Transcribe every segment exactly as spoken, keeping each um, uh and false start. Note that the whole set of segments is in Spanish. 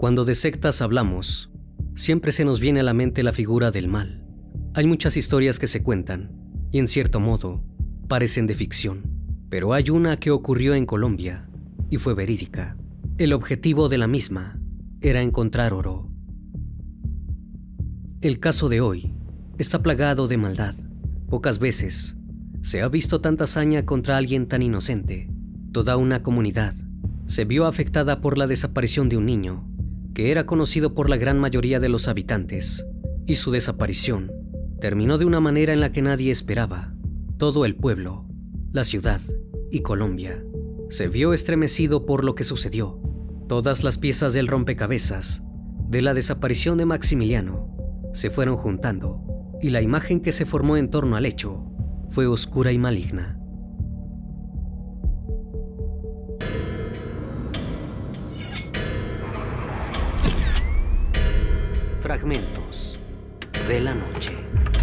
Cuando de sectas hablamos, siempre se nos viene a la mente la figura del mal. Hay muchas historias que se cuentan, y en cierto modo, parecen de ficción. Pero hay una que ocurrió en Colombia, y fue verídica. El objetivo de la misma era encontrar oro. El caso de hoy está plagado de maldad. Pocas veces se ha visto tanta hazaña contra alguien tan inocente. Toda una comunidad se vio afectada por la desaparición de un niño que era conocido por la gran mayoría de los habitantes, y su desaparición terminó de una manera en la que nadie esperaba. Todo el pueblo, la ciudad y Colombia se vio estremecido por lo que sucedió. Todas las piezas del rompecabezas de la desaparición de Maximiliano se fueron juntando, y la imagen que se formó en torno al hecho fue oscura y maligna. Fragmentos de la noche.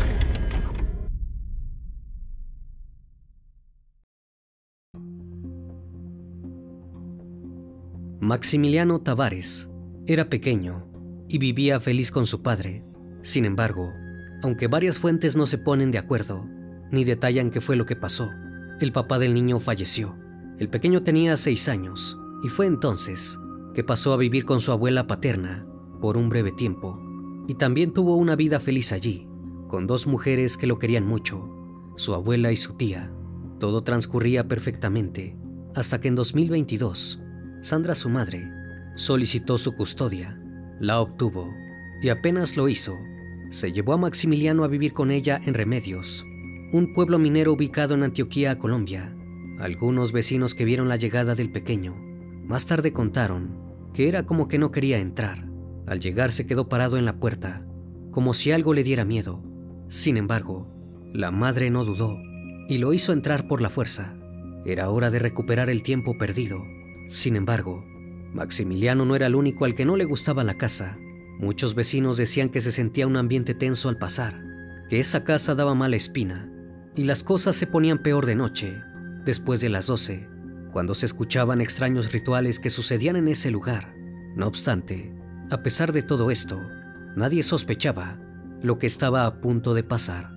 Maximiliano Tavares era pequeño y vivía feliz con su padre. Sin embargo, aunque varias fuentes no se ponen de acuerdo ni detallan qué fue lo que pasó, el papá del niño falleció. El pequeño tenía seis años y fue entonces que pasó a vivir con su abuela paterna por un breve tiempo, y también tuvo una vida feliz allí, con dos mujeres que lo querían mucho, su abuela y su tía. Todo transcurría perfectamente, hasta que en dos mil veintidós, Sandra, su madre, solicitó su custodia. La obtuvo, y apenas lo hizo, se llevó a Maximiliano a vivir con ella en Remedios, un pueblo minero ubicado en Antioquía, Colombia. Algunos vecinos que vieron la llegada del pequeño, más tarde contaron que era como que no quería entrar. Al llegar se quedó parado en la puerta, como si algo le diera miedo. Sin embargo, la madre no dudó y lo hizo entrar por la fuerza. Era hora de recuperar el tiempo perdido. Sin embargo, Maximiliano no era el único al que no le gustaba la casa. Muchos vecinos decían que se sentía un ambiente tenso al pasar, que esa casa daba mala espina, y las cosas se ponían peor de noche, después de las doce, cuando se escuchaban extraños rituales que sucedían en ese lugar. No obstante, a pesar de todo esto, nadie sospechaba lo que estaba a punto de pasar.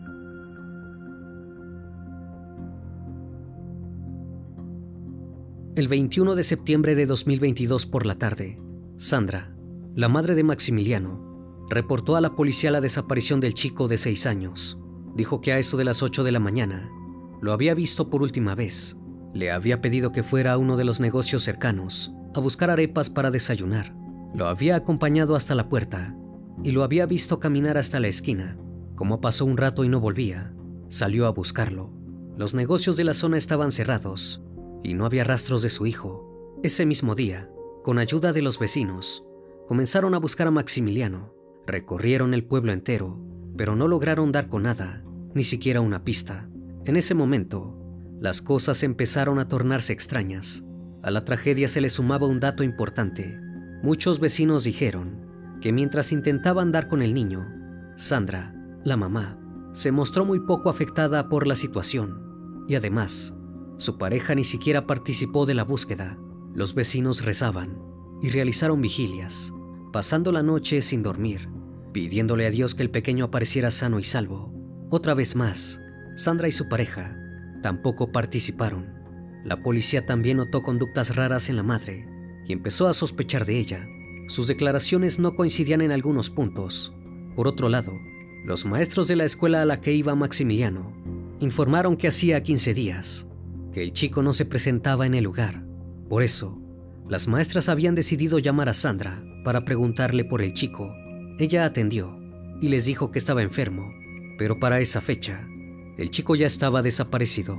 El veintiuno de septiembre de dos mil veintidós por la tarde, Sandra, la madre de Maximiliano, reportó a la policía la desaparición del chico de seis años. Dijo que a eso de las ocho de la mañana lo había visto por última vez. Le había pedido que fuera a uno de los negocios cercanos a buscar arepas para desayunar. Lo había acompañado hasta la puerta y lo había visto caminar hasta la esquina. Como pasó un rato y no volvía, salió a buscarlo. Los negocios de la zona estaban cerrados y no había rastros de su hijo. Ese mismo día, con ayuda de los vecinos, comenzaron a buscar a Maximiliano. Recorrieron el pueblo entero, pero no lograron dar con nada, ni siquiera una pista. En ese momento, las cosas empezaron a tornarse extrañas. A la tragedia se le sumaba un dato importante. Muchos vecinos dijeron que mientras intentaban dar con el niño, Sandra, la mamá, se mostró muy poco afectada por la situación, y además, su pareja ni siquiera participó de la búsqueda. Los vecinos rezaban y realizaron vigilias, pasando la noche sin dormir, pidiéndole a Dios que el pequeño apareciera sano y salvo. Otra vez más, Sandra y su pareja tampoco participaron. La policía también notó conductas raras en la madre y empezó a sospechar de ella. Sus declaraciones no coincidían en algunos puntos. Por otro lado, los maestros de la escuela a la que iba Maximiliano informaron que hacía quince días que el chico no se presentaba en el lugar. Por eso, las maestras habían decidido llamar a Sandra para preguntarle por el chico. Ella atendió y les dijo que estaba enfermo, pero para esa fecha, el chico ya estaba desaparecido.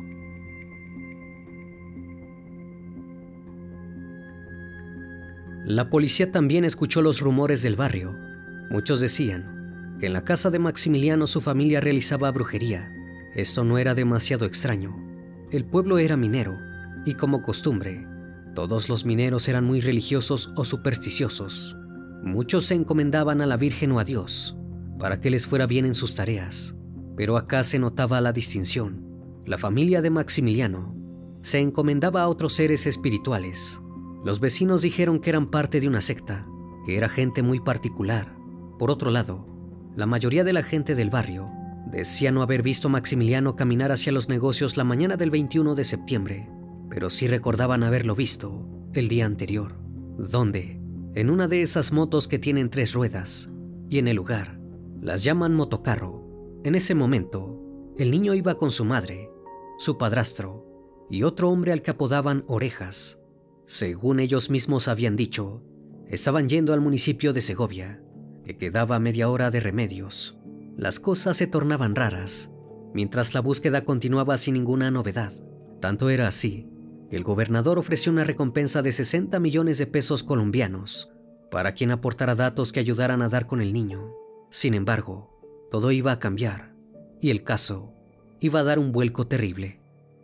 La policía también escuchó los rumores del barrio. Muchos decían que en la casa de Maximiliano su familia realizaba brujería. Esto no era demasiado extraño. El pueblo era minero y, como costumbre, todos los mineros eran muy religiosos o supersticiosos. Muchos se encomendaban a la Virgen o a Dios para que les fuera bien en sus tareas, pero acá se notaba la distinción. La familia de Maximiliano se encomendaba a otros seres espirituales. Los vecinos dijeron que eran parte de una secta. que era gente muy particular. Por otro lado, la mayoría de la gente del barrio decía no haber visto a Maximiliano caminar hacia los negocios la mañana del veintiuno de septiembre, pero sí recordaban haberlo visto el día anterior, donde, en una de esas motos que tienen tres ruedas, y en el lugar, las llaman motocarro. En ese momento, el niño iba con su madre, su padrastro y otro hombre al que apodaban Orejas. Según ellos mismos habían dicho, estaban yendo al municipio de Segovia, que quedaba a media hora de Remedios. Las cosas se tornaban raras, mientras la búsqueda continuaba sin ninguna novedad. Tanto era así, que el gobernador ofreció una recompensa de sesenta millones de pesos colombianos para quien aportara datos que ayudaran a dar con el niño. Sin embargo, todo iba a cambiar, y el caso iba a dar un vuelco terrible.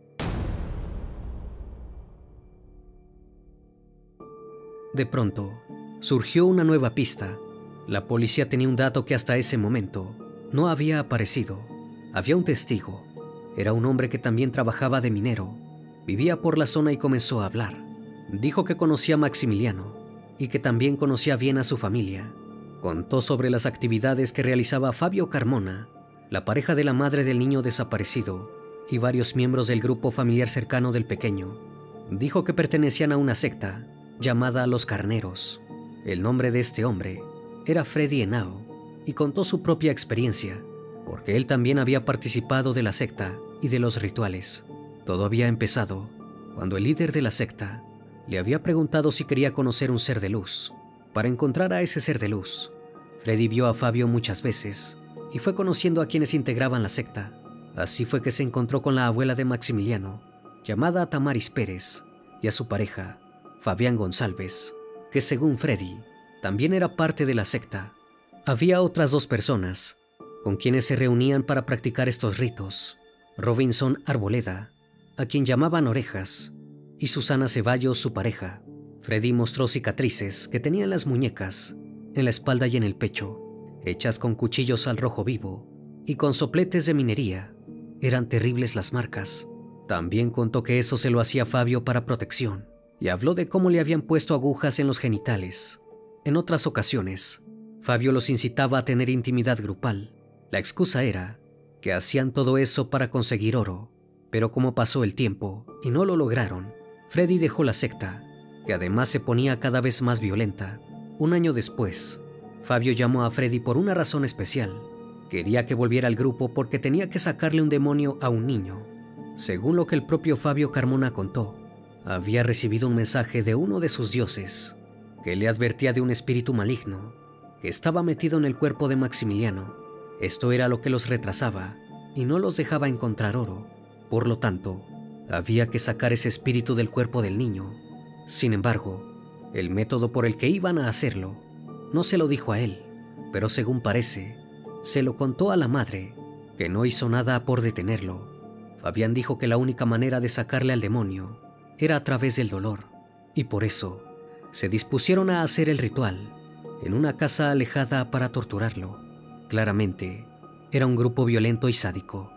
De pronto, surgió una nueva pista. La policía tenía un dato que hasta ese momento no había aparecido. Había un testigo. Era un hombre que también trabajaba de minero. Vivía por la zona y comenzó a hablar. Dijo que conocía a Maximiliano y que también conocía bien a su familia. Contó sobre las actividades que realizaba Fabio Carmona, la pareja de la madre del niño desaparecido, y varios miembros del grupo familiar cercano del pequeño. Dijo que pertenecían a una secta llamada Los Carneros. El nombre de este hombre era Freddy Henao, y contó su propia experiencia, porque él también había participado de la secta y de los rituales. Todo había empezado cuando el líder de la secta le había preguntado si quería conocer un ser de luz. Para encontrar a ese ser de luz, Freddy vio a Fabio muchas veces y fue conociendo a quienes integraban la secta. Así fue que se encontró con la abuela de Maximiliano, llamada Tamaris Pérez, y a su pareja, Fabián González, que según Freddy, también era parte de la secta. Había otras dos personas con quienes se reunían para practicar estos ritos: Robinson Arboleda, a quien llamaban Orejas, y Susana Ceballos, su pareja. Freddy mostró cicatrices que tenía en las muñecas, en la espalda y en el pecho, hechas con cuchillos al rojo vivo y con sopletes de minería. Eran terribles las marcas. También contó que eso se lo hacía Fabio para protección, y habló de cómo le habían puesto agujas en los genitales. En otras ocasiones, Fabio los incitaba a tener intimidad grupal. La excusa era que hacían todo eso para conseguir oro, pero como pasó el tiempo y no lo lograron, Freddy dejó la secta, que además se ponía cada vez más violenta. Un año después, Fabio llamó a Freddy por una razón especial. Quería que volviera al grupo porque tenía que sacarle un demonio a un niño. Según lo que el propio Fabio Carmona contó, había recibido un mensaje de uno de sus dioses que le advertía de un espíritu maligno que estaba metido en el cuerpo de Maximiliano. Esto era lo que los retrasaba y no los dejaba encontrar oro. Por lo tanto, había que sacar ese espíritu del cuerpo del niño. Sin embargo, el método por el que iban a hacerlo no se lo dijo a él, pero según parece, se lo contó a la madre, que no hizo nada por detenerlo. Fabián dijo que la única manera de sacarle al demonio era a través del dolor, y por eso se dispusieron a hacer el ritual en una casa alejada para torturarlo. Claramente, era un grupo violento y sádico.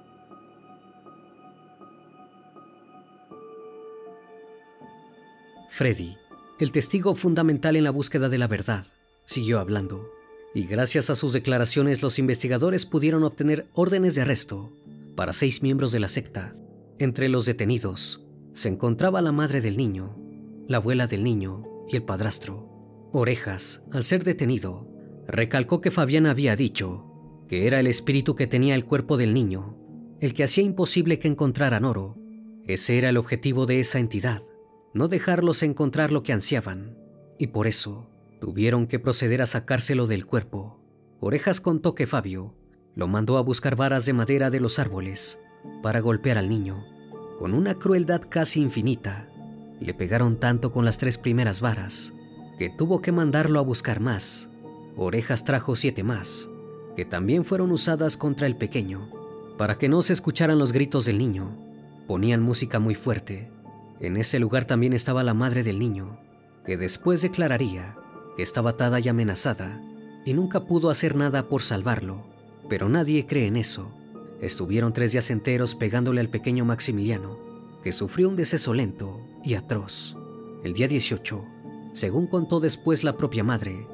Freddy, el testigo fundamental en la búsqueda de la verdad, siguió hablando, y gracias a sus declaraciones los investigadores pudieron obtener órdenes de arresto para seis miembros de la secta. Entre los detenidos se encontraba la madre del niño, la abuela del niño y el padrastro. Orejas, al ser detenido, recalcó que Fabián había dicho que era el espíritu que tenía el cuerpo del niño, el que hacía imposible que encontraran oro. Ese era el objetivo de esa entidad, no dejarlos encontrar lo que ansiaban, y por eso tuvieron que proceder a sacárselo del cuerpo. Orejas contó que Fabio lo mandó a buscar varas de madera de los árboles para golpear al niño. Con una crueldad casi infinita, le pegaron tanto con las tres primeras varas que tuvo que mandarlo a buscar más. Orejas trajo siete más, que también fueron usadas contra el pequeño. Para que no se escucharan los gritos del niño, ponían música muy fuerte. En ese lugar también estaba la madre del niño, que después declararía que estaba atada y amenazada y nunca pudo hacer nada por salvarlo. Pero nadie cree en eso. Estuvieron tres días enteros pegándole al pequeño Maximiliano, que sufrió un deceso lento y atroz. El día dieciocho, según contó después la propia madre,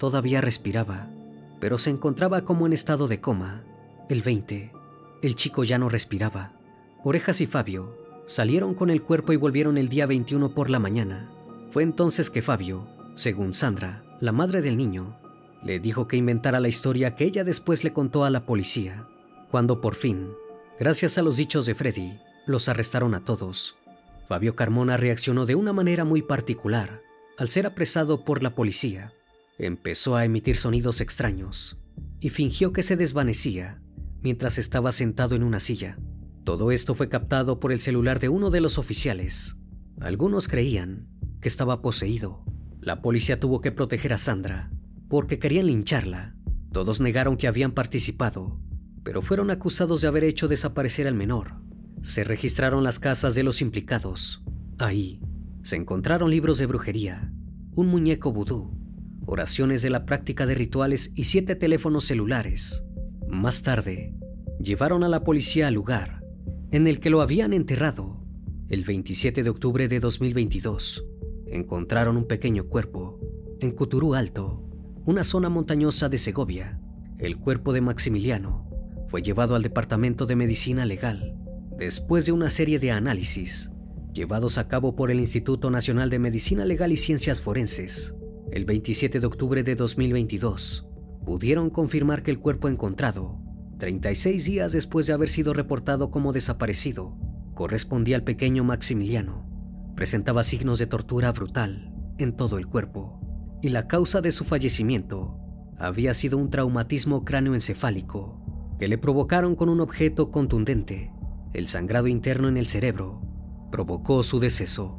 todavía respiraba, pero se encontraba como en estado de coma. El veinte, el chico ya no respiraba. Orejas y Fabio salieron con el cuerpo y volvieron el día veintiuno por la mañana. Fue entonces que Fabio, según Sandra, la madre del niño, le dijo que inventara la historia que ella después le contó a la policía. Cuando por fin, gracias a los dichos de Freddy, los arrestaron a todos, Fabio Carmona reaccionó de una manera muy particular. Al ser apresado por la policía, empezó a emitir sonidos extraños y fingió que se desvanecía mientras estaba sentado en una silla. Todo esto fue captado por el celular de uno de los oficiales. Algunos creían que estaba poseído. La policía tuvo que proteger a Sandra porque querían lincharla. Todos negaron que habían participado, pero fueron acusados de haber hecho desaparecer al menor. Se registraron las casas de los implicados. Ahí se encontraron libros de brujería, un muñeco vudú, oraciones de la práctica de rituales y siete teléfonos celulares. Más tarde, llevaron a la policía al lugar en el que lo habían enterrado. El veintisiete de octubre de dos mil veintidós, encontraron un pequeño cuerpo en Cuturú Alto, una zona montañosa de Segovia. El cuerpo de Maximiliano fue llevado al Departamento de Medicina Legal después de una serie de análisis llevados a cabo por el Instituto Nacional de Medicina Legal y Ciencias Forenses. El veintisiete de octubre de dos mil veintidós, pudieron confirmar que el cuerpo encontrado, treinta y seis días después de haber sido reportado como desaparecido, correspondía al pequeño Maximiliano. Presentaba signos de tortura brutal en todo el cuerpo, y la causa de su fallecimiento había sido un traumatismo cráneoencefálico que le provocaron con un objeto contundente. El sangrado interno en el cerebro provocó su deceso.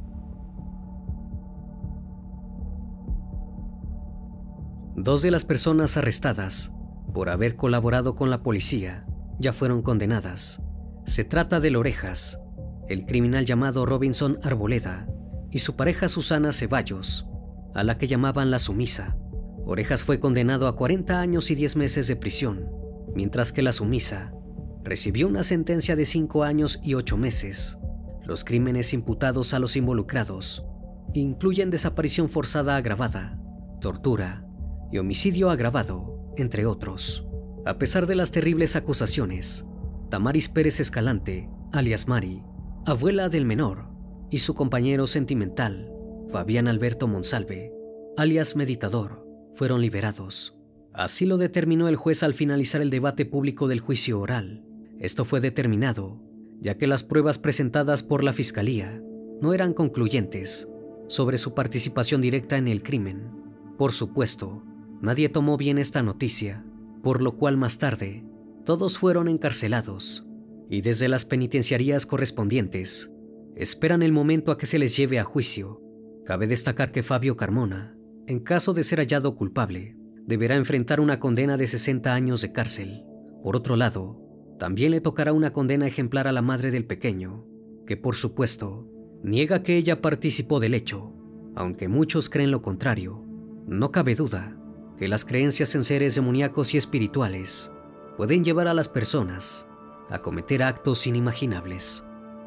Dos de las personas arrestadas por haber colaborado con la policía ya fueron condenadas. Se trata del Orejas, el criminal llamado Robinson Arboleda, y su pareja Susana Ceballos, a la que llamaban la Sumisa. Orejas fue condenado a cuarenta años y diez meses de prisión, mientras que la Sumisa recibió una sentencia de cinco años y ocho meses. Los crímenes imputados a los involucrados incluyen desaparición forzada agravada, tortura y homicidio agravado, entre otros. A pesar de las terribles acusaciones, Tamaris Pérez Escalante, alias Mari, abuela del menor, y su compañero sentimental, Fabián Alberto Monsalve, alias Meditador, fueron liberados. Así lo determinó el juez al finalizar el debate público del juicio oral. Esto fue determinado ya que las pruebas presentadas por la fiscalía no eran concluyentes sobre su participación directa en el crimen. Por supuesto, nadie tomó bien esta noticia, por lo cual más tarde todos fueron encarcelados y desde las penitenciarías correspondientes esperan el momento a que se les lleve a juicio. Cabe destacar que Fabio Carmona, en caso de ser hallado culpable, deberá enfrentar una condena de sesenta años de cárcel. Por otro lado, también le tocará una condena ejemplar a la madre del pequeño, que por supuesto niega que ella participó del hecho, aunque muchos creen lo contrario. No cabe duda que las creencias en seres demoníacos y espirituales pueden llevar a las personas a cometer actos inimaginables.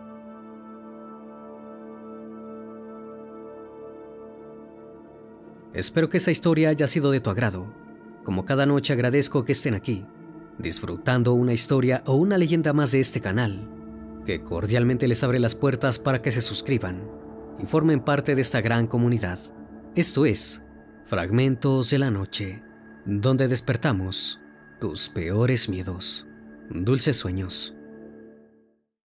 Espero que esta historia haya sido de tu agrado. Como cada noche agradezco que estén aquí, disfrutando una historia o una leyenda más de este canal, que cordialmente les abre las puertas para que se suscriban y formen parte de esta gran comunidad. Esto es Fragmentos de la Noche, donde despertamos tus peores miedos. Dulces sueños.